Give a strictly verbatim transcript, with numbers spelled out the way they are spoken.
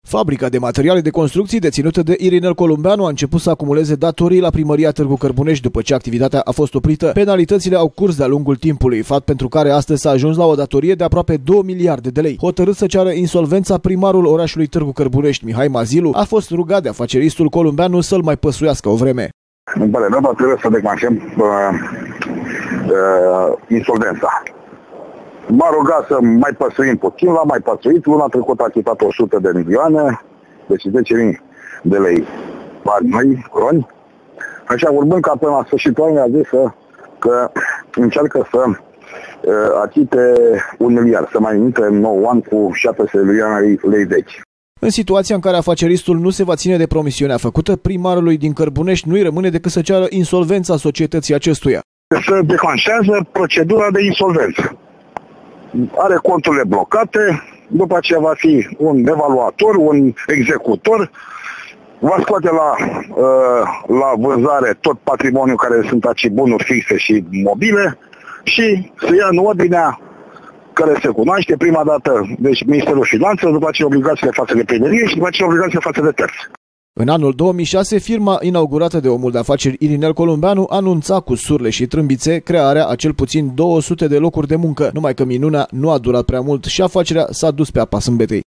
Fabrica de materiale de construcții deținută de Irinel Columbeanu a început să acumuleze datorii la primăria Târgu Cărbunești după ce activitatea a fost oprită. Penalitățile au curs de-a lungul timpului, fapt pentru care astăzi s-a ajuns la o datorie de aproape două miliarde de lei. Hotărât să ceară insolvența, primarul orașului Târgu Cărbunești, Mihai Mazilu, a fost rugat de afaceristul Columbeanu să-l mai păsuiască o vreme. Îmi pare rău, dar trebuie să declanșăm uh, uh, insolvența. M-a rugat să mai păsuim puțin, l-am mai păsuit. Luna trecută a chitat o sută de milioane, deci zece mii de lei bani noi, croni. Așa, urmând ca până la sfârșitul anului a zis că, că încearcă să uh, achite un miliard, să mai intre în nou an cu șapte sute de milioane lei vechi. În situația în care afaceristul nu se va ține de promisiunea făcută, primarului din Cărbunești nu-i rămâne decât să ceară insolvența societății acestuia. Se declanșează procedura de insolvență. Are conturile blocate, după aceea va fi un evaluator, un executor, va scoate la, la vânzare tot patrimoniul care sunt acei bunuri fixe și mobile și să ia în ordinea care se cunoaște prima dată, deci Ministerul Finanțelor, după aceea obligațiile față de primărie și după aceea obligațiile față de terți. În anul două mii șase, firma inaugurată de omul de afaceri Irinel Columbeanu anunța cu surle și trâmbițe crearea a cel puțin două sute de locuri de muncă, numai că minunea nu a durat prea mult și afacerea s-a dus pe apa sâmbetei.